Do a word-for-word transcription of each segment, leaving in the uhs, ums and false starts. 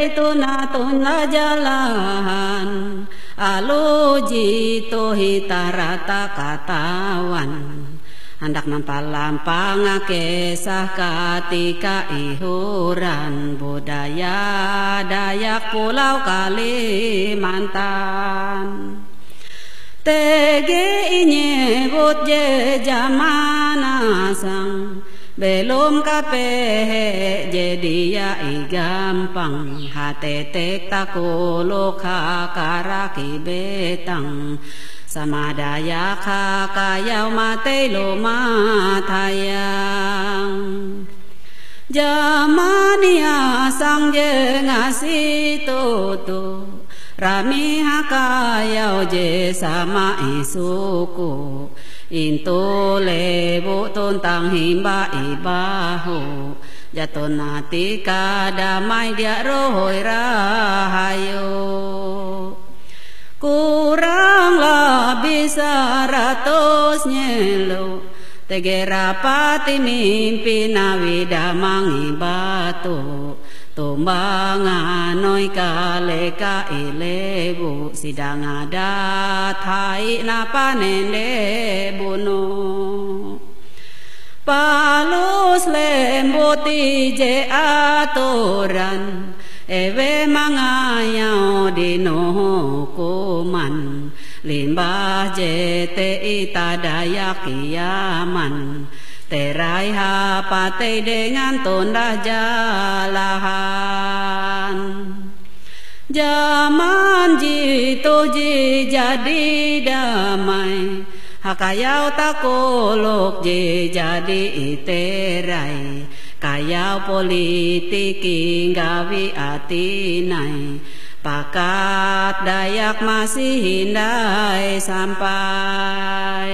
tuna tuna jalan aluji tohi tarata katawan hendak nampalampang kisah ketika ihuran budaya Dayak Pulau Kalimantan. Tege nyebut je zaman asang belum kape jadi ya gampang hate takuluk hakaraki betang sama Dayak kayau mate loma tayang zaman ya sang je ngasih tutu rami hakayau je sama isuku into lebu tuntang himba ibahu jatuh nati kadamai dia rohoi rahayu kurang lebih seratus nyelu tegera pati mimpi nawida mangi batu tumbangan noi kaleka ilebu sidang ada thai napa nende bunuh palus lembuti je aturan ewe mangayau dino hukuman limbah jete ita Dayak kiaman terai hapate dengan tunda jalahan zaman jitu ji jadi damai hakayau takuluk ji jadi iterai kayau politik gawi atinai pakat Dayak masih hindai sampai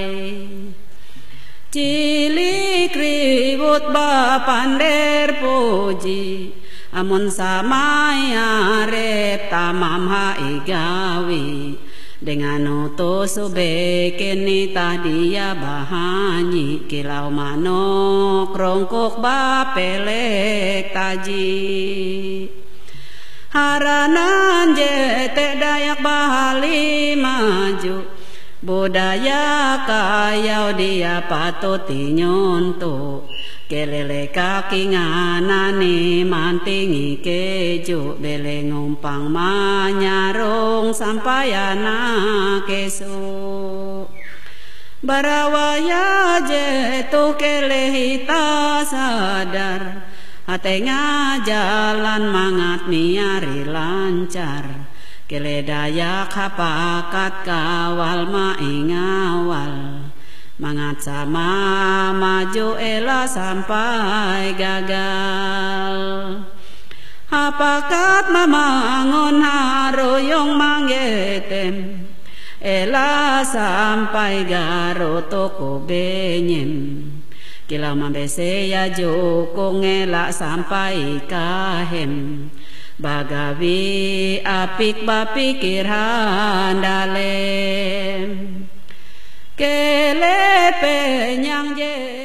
cilik ribut bapander puji amun samaya rep tamam haigawi dengan utus subekeni tadia bahanyi kilau manuk rongkok bapelek taji haranan jete Dayak bahali maju budaya kayau dia patut nyontok kelele kaki nganani mantingi keju bele ngumpang manyarung sampai anak esok barawaya jetu kelehita sadar hatengah jalan mangat miari lancar kele Dayak hapakat kawal maingawal mangat sama maju ela sampai gagal hapakat mamangun haroyong manggetem ela sampai garo toko benyem kilau mambese ya jukung ela sampai kahem bagawi apik bapikir handalem kele penyang je